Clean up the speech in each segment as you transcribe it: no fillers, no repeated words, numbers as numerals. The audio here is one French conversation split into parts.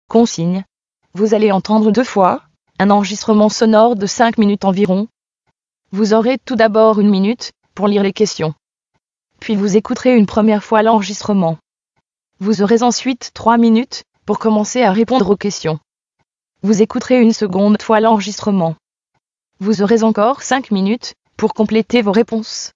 Consigne. Vous allez entendre 2 fois un enregistrement sonore de 5 minutes environ. Vous aurez tout d'abord 1 minute pour lire les questions. Puis vous écouterez une première fois l'enregistrement. Vous aurez ensuite 3 minutes pour commencer à répondre aux questions. Vous écouterez une seconde fois l'enregistrement. Vous aurez encore 5 minutes pour compléter vos réponses.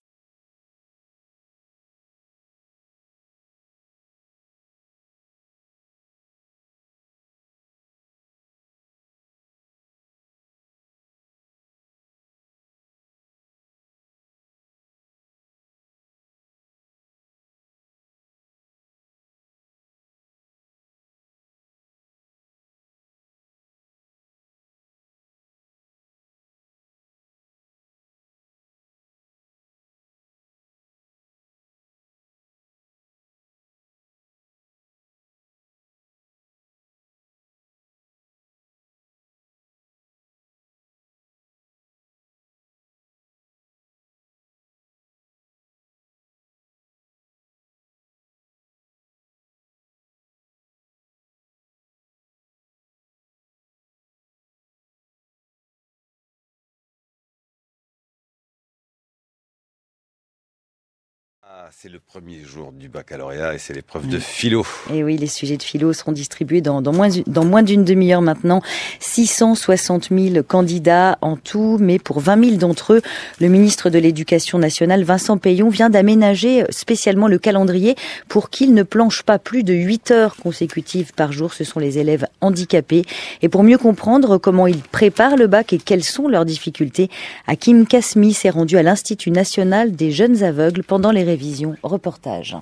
C'est le premier jour du baccalauréat et c'est l'épreuve de philo. Et oui, les sujets de philo seront distribués dans moins d'une demi-heure maintenant. 660 000 candidats en tout, mais pour 20 000 d'entre eux, le ministre de l'Éducation nationale, Vincent Peillon, vient d'aménager spécialement le calendrier pour qu'ils ne planchent pas plus de 8 heures consécutives par jour. Ce sont les élèves handicapés. Et pour mieux comprendre comment ils préparent le bac et quelles sont leurs difficultés, Hakim Kasmi s'est rendu à l'Institut national des jeunes aveugles pendant les révisions. Reportage.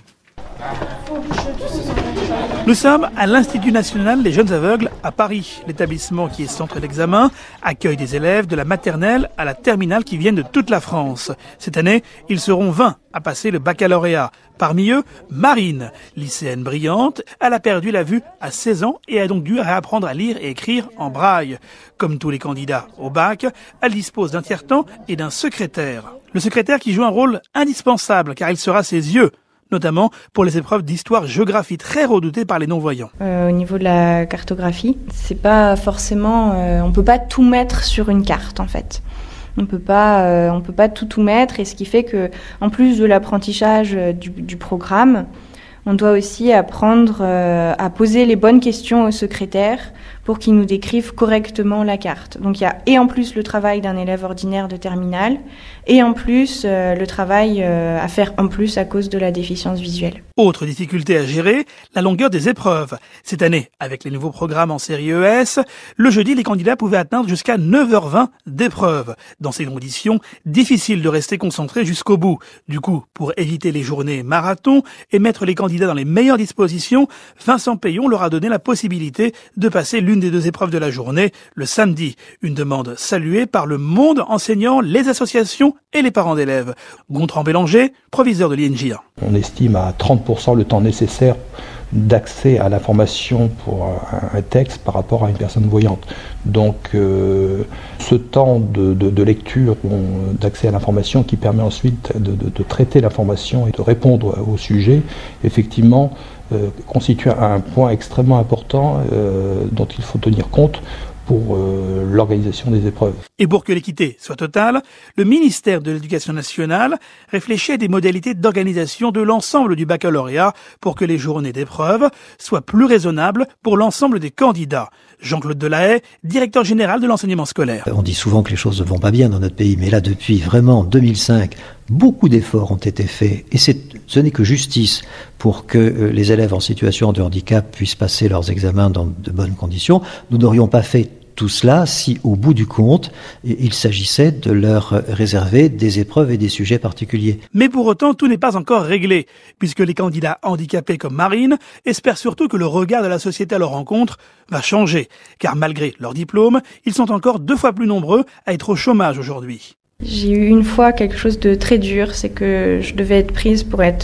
Nous sommes à l'Institut national des jeunes aveugles à Paris. L'établissement qui est centre d'examen accueille des élèves de la maternelle à la terminale qui viennent de toute la France. Cette année, ils seront 20 à passer le baccalauréat. Parmi eux, Marine, lycéenne brillante. Elle a perdu la vue à 16 ans et a donc dû réapprendre à lire et écrire en braille. Comme tous les candidats au bac, elle dispose d'un tiers-temps et d'un secrétaire. Le secrétaire qui joue un rôle indispensable car il sera ses yeux, notamment pour les épreuves d'histoire-géographie très redoutées par les non-voyants. Au niveau de la cartographie, c'est pas forcément, on peut pas tout mettre sur une carte en fait. On peut pas tout mettre, et ce qui fait que, en plus de l'apprentissage du programme, on doit aussi apprendre à poser les bonnes questions au secrétaire pour qu'il nous décrive correctement la carte. Donc il y a et en plus le travail d'un élève ordinaire de terminale et en plus le travail à faire en plus à cause de la déficience visuelle. Autre difficulté à gérer, la longueur des épreuves. Cette année, avec les nouveaux programmes en série ES, le jeudi, les candidats pouvaient atteindre jusqu'à 9h20 d'épreuves. Dans ces conditions, difficile de rester concentré jusqu'au bout. Du coup, pour éviter les journées marathon et mettre les candidats dans les meilleures dispositions, Vincent Peillon leur a donné la possibilité de passer l'une des 2 épreuves de la journée le samedi. Une demande saluée par le monde enseignant, les associations et les parents d'élèves. Gontran Bélanger, proviseur de l'INJIA. On estime à 30% le temps nécessaire d'accès à l'information pour un texte par rapport à une personne voyante. Donc ce temps de lecture, d'accès à l'information qui permet ensuite de traiter l'information et de répondre au sujet, effectivement, constitue un point extrêmement important dont il faut tenir compte pour l'organisation des épreuves. Et pour que l'équité soit totale, le ministère de l'Éducation nationale réfléchit à des modalités d'organisation de l'ensemble du baccalauréat pour que les journées d'épreuves soient plus raisonnables pour l'ensemble des candidats. Jean-Claude Delahaye, directeur général de l'enseignement scolaire. On dit souvent que les choses ne vont pas bien dans notre pays, mais là, depuis vraiment 2005, beaucoup d'efforts ont été faits, et ce n'est que justice pour que les élèves en situation de handicap puissent passer leurs examens dans de bonnes conditions. Nous n'aurions pas fait tout cela si, au bout du compte, il s'agissait de leur réserver des épreuves et des sujets particuliers. Mais pour autant, tout n'est pas encore réglé, puisque les candidats handicapés comme Marine espèrent surtout que le regard de la société à leur rencontre va changer, car malgré leur diplôme, ils sont encore 2 fois plus nombreux à être au chômage aujourd'hui. J'ai eu une fois quelque chose de très dur, c'est que je devais être prise pour être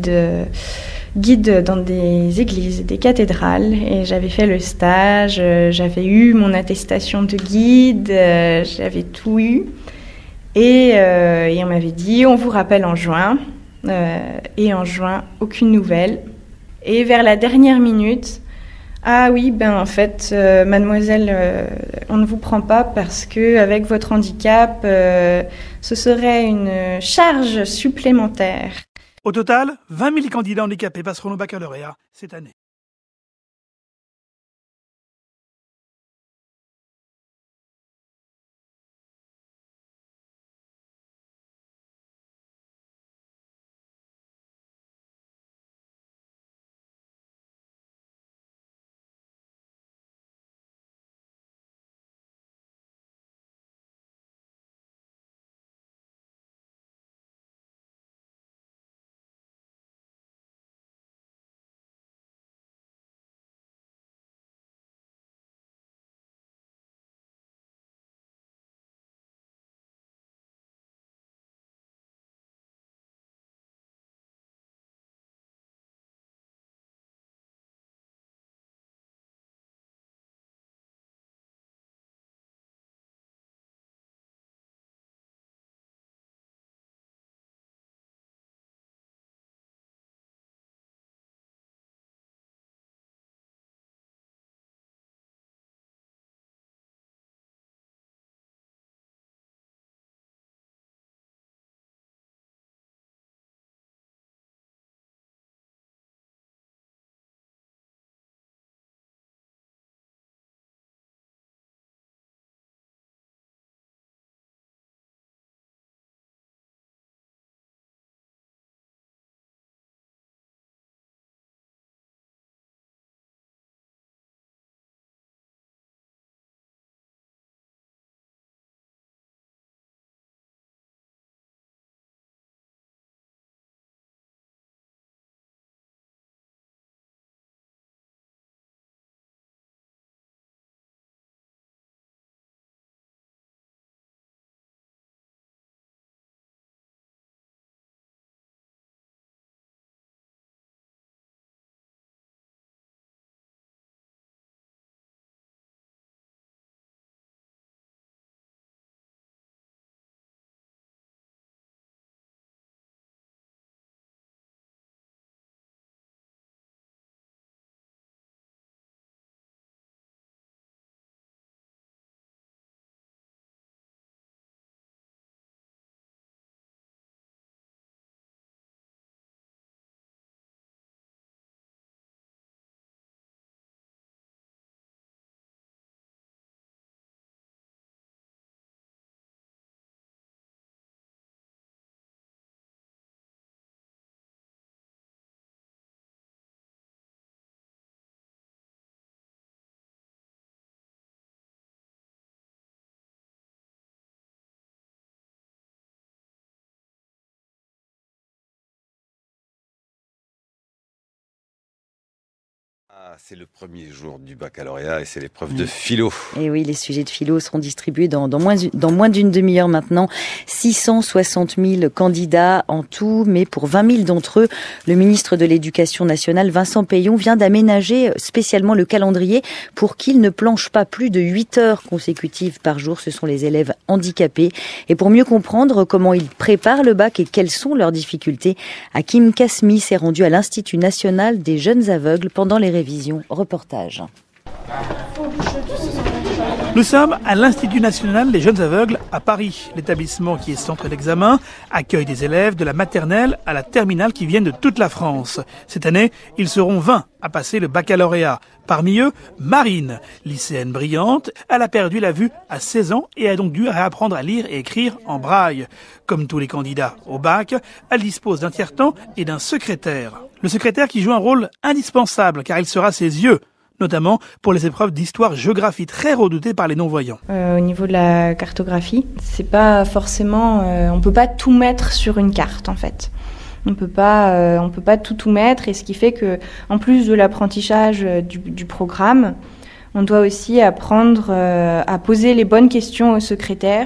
guide dans des églises et des cathédrales, et j'avais fait le stage, j'avais eu mon attestation de guide, j'avais tout eu, et on m'avait dit on vous rappelle en juin, et en juin aucune nouvelle, et vers la dernière minute Ah oui, en fait, mademoiselle, on ne vous prend pas parce que avec votre handicap, ce serait une charge supplémentaire. Au total, 20 000 candidats handicapés passeront au baccalauréat cette année. Ah, c'est le premier jour du baccalauréat et c'est l'épreuve de philo. Et oui, les sujets de philo seront distribués dans moins d'une demi-heure maintenant. 660 000 candidats en tout, mais pour 20 000 d'entre eux, le ministre de l'Éducation nationale, Vincent Peillon, vient d'aménager spécialement le calendrier pour qu'ils ne planchent pas plus de 8 heures consécutives par jour. Ce sont les élèves handicapés. Et pour mieux comprendre comment ils préparent le bac et quelles sont leurs difficultés, Hakim Kasmi s'est rendu à l'Institut national des jeunes aveugles pendant les révisions. Reportage. Nous sommes à l'Institut national des jeunes aveugles à Paris. L'établissement qui est centre d'examen accueille des élèves de la maternelle à la terminale qui viennent de toute la France. Cette année, ils seront 20 à passer le baccalauréat. Parmi eux, Marine, lycéenne brillante. Elle a perdu la vue à 16 ans et a donc dû réapprendre à lire et écrire en braille. Comme tous les candidats au bac, elle dispose d'un tiers-temps et d'un secrétaire. Le secrétaire qui joue un rôle indispensable car il sera ses yeux, notamment pour les épreuves d'histoire-géographie très redoutées par les non-voyants. Au niveau de la cartographie, c'est pas forcément, on peut pas tout mettre sur une carte en fait. On peut pas tout mettre, et ce qui fait que, en plus de l'apprentissage du programme, on doit aussi apprendre à poser les bonnes questions au secrétaire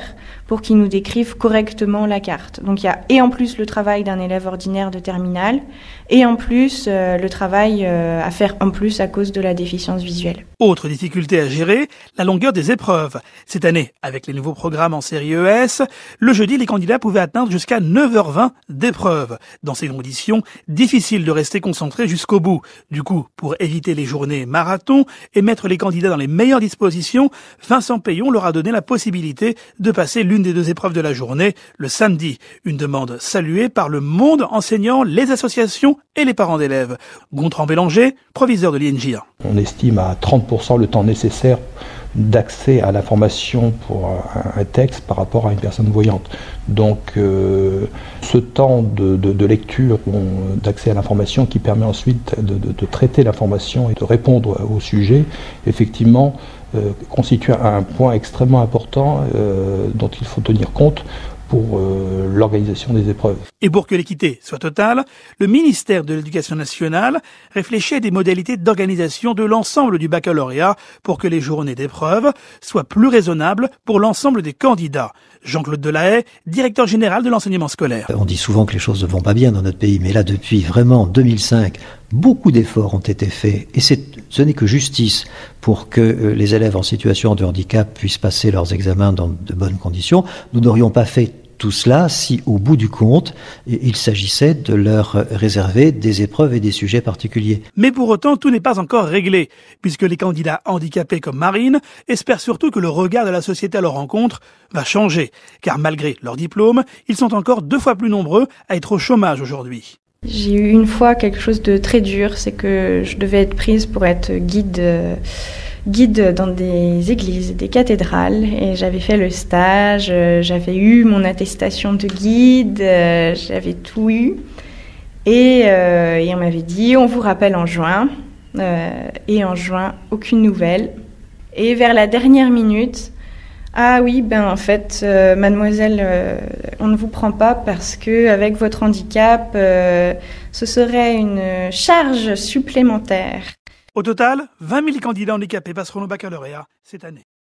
pour qu'ils nous décrivent correctement la carte. Donc il y a et en plus le travail d'un élève ordinaire de terminale et en plus le travail à faire en plus à cause de la déficience visuelle. Autre difficulté à gérer, la longueur des épreuves. Cette année, avec les nouveaux programmes en série ES, le jeudi, les candidats pouvaient atteindre jusqu'à 9h20 d'épreuves. Dans ces conditions, difficile de rester concentré jusqu'au bout. Du coup, pour éviter les journées marathon et mettre les candidats dans les meilleures dispositions, Vincent Payon leur a donné la possibilité de passer l'une des 2 épreuves de la journée le samedi. Une demande saluée par le monde enseignant, les associations et les parents d'élèves. Gontran Bélanger, proviseur de l'INJ1. On estime à 30% le temps nécessaire d'accès à l'information pour un texte par rapport à une personne voyante. Donc ce temps de lecture, d'accès à l'information qui permet ensuite de traiter l'information et de répondre au sujet, effectivement, constitue un point extrêmement important dont il faut tenir compte pour l'organisation des épreuves. Et pour que l'équité soit totale, le ministère de l'Éducation nationale réfléchit à des modalités d'organisation de l'ensemble du baccalauréat pour que les journées d'épreuves soient plus raisonnables pour l'ensemble des candidats. Jean-Claude Delahaye, directeur général de l'enseignement scolaire. On dit souvent que les choses ne vont pas bien dans notre pays, mais là, depuis vraiment 2005, beaucoup d'efforts ont été faits, et ce n'est que justice pour que les élèves en situation de handicap puissent passer leurs examens dans de bonnes conditions. Nous n'aurions pas fait tout cela si, au bout du compte, il s'agissait de leur réserver des épreuves et des sujets particuliers. Mais pour autant, tout n'est pas encore réglé, puisque les candidats handicapés comme Marine espèrent surtout que le regard de la société à leur rencontre va changer, car malgré leur diplôme, ils sont encore 2 fois plus nombreux à être au chômage aujourd'hui. J'ai eu une fois quelque chose de très dur, c'est que je devais être prise pour être guide dans des églises, des cathédrales, et j'avais fait le stage, j'avais eu mon attestation de guide, j'avais tout eu, et on m'avait dit on vous rappelle en juin, et en juin aucune nouvelle, et vers la dernière minute, ah oui, en fait, mademoiselle, on ne vous prend pas parce que avec votre handicap, ce serait une charge supplémentaire. Au total, 20 000 candidats handicapés passeront au baccalauréat cette année.